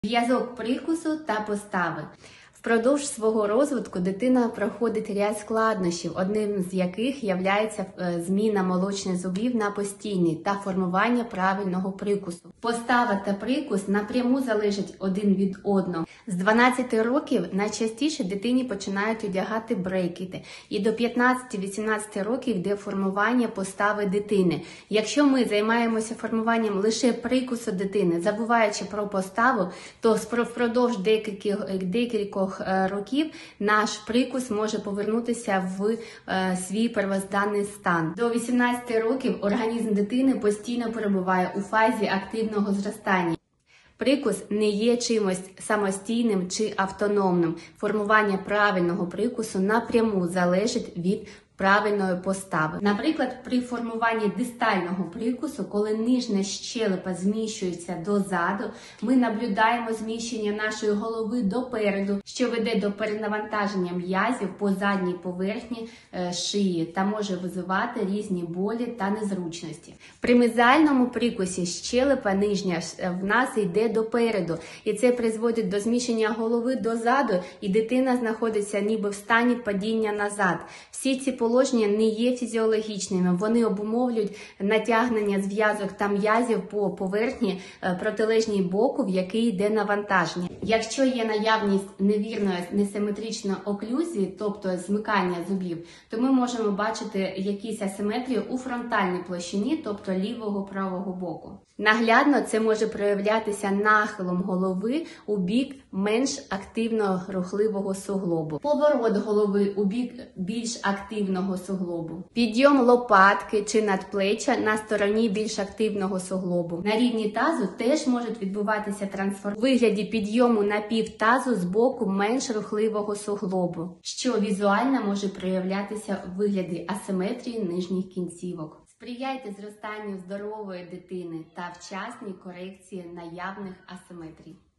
Зв'язок прикусу та постави. Впродовж свого розвитку дитина проходить ряд складнощів, одним з яких є зміна молочних зубів на постійний та формування правильного прикусу. Постава та прикус напряму залежать один від одного. З 12 років найчастіше дитині починають одягати брекети, і до 15-18 років йде формування постави дитини. Якщо ми займаємося формуванням лише прикусу дитини, забуваючи про поставу, то впродовж декількох років наш прикус може повернутися в свій первозданний стан. До 18 років організм дитини постійно перебуває у фазі активного зростання. Прикус не є чимось самостійним чи автономним. Формування правильного прикусу напряму залежить від правильної постави. Наприклад, при формуванні дистального прикусу, коли нижня щелепа зміщується дозаду, ми наблюдаємо зміщення нашої голови допереду, що веде до перенавантаження м'язів по задній поверхні шиї та може визивати різні болі та незручності. При мезіальному прикусі щелепа нижня в нас йде допереду, і це призводить до зміщення голови дозаду, і дитина знаходиться ніби в стані падіння назад. Всі ці положення не є фізіологічними, вони обумовлюють натягнення зв'язок та м'язів по поверхні протилежній боку, в який йде навантаження. Якщо є наявність невірної несиметричної оклюзії, тобто змикання зубів, то ми можемо бачити якісь асиметрії у фронтальній площині, тобто лівого-правого боку. Наглядно це може проявлятися нахилом голови у бік менш активного рухливого суглобу, поворот голови у бік більш активного суглобу, підйом лопатки чи надплеччя на стороні більш активного суглобу. На рівні тазу теж можуть відбуватися трансформації у вигляді підйому на пів тазу з боку менш рухливого суглобу, що візуально може проявлятися у вигляді асиметрії нижніх кінцівок. Сприяйте зростанню здорової дитини та вчасній корекції наявних асиметрій.